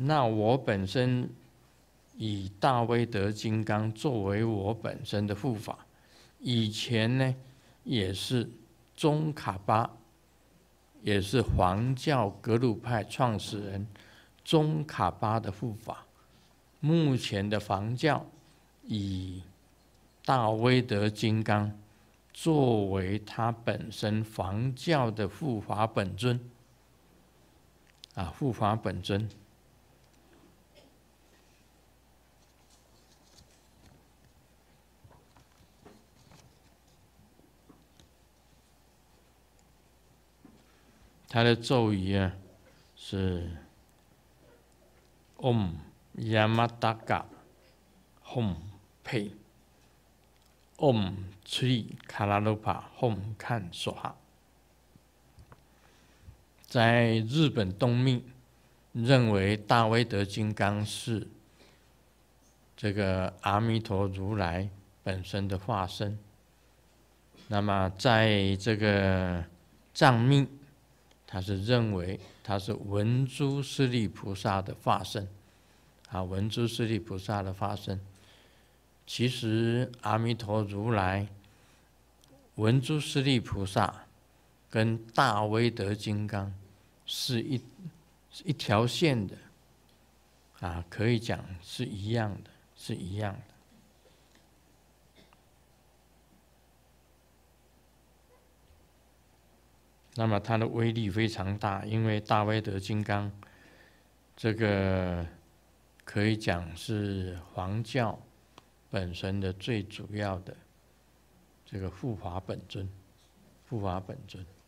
那我本身以大威德金刚作为我本身的护法，以前呢也是宗喀巴，也是黄教格鲁派创始人宗喀巴的护法。目前的黄教以大威德金刚作为他本身黄教的护法本尊护法本尊。他的咒语是 Om Yamataka Hom Pei Om Sri Kalalupa Hom Kan Soha。在日本东密认为大威德金刚是这个阿弥陀如来本身的化身。那么在这个藏密，他是认为他是文殊师利菩萨的化身，文殊师利菩萨的化身。其实阿弥陀如来、文殊师利菩萨跟大威德金刚是一条线的，可以讲是一样的，是一样的。那么它的威力非常大，因为大威德金刚这个可以讲是黄教本身的最主要的这个护法本尊，护法本尊。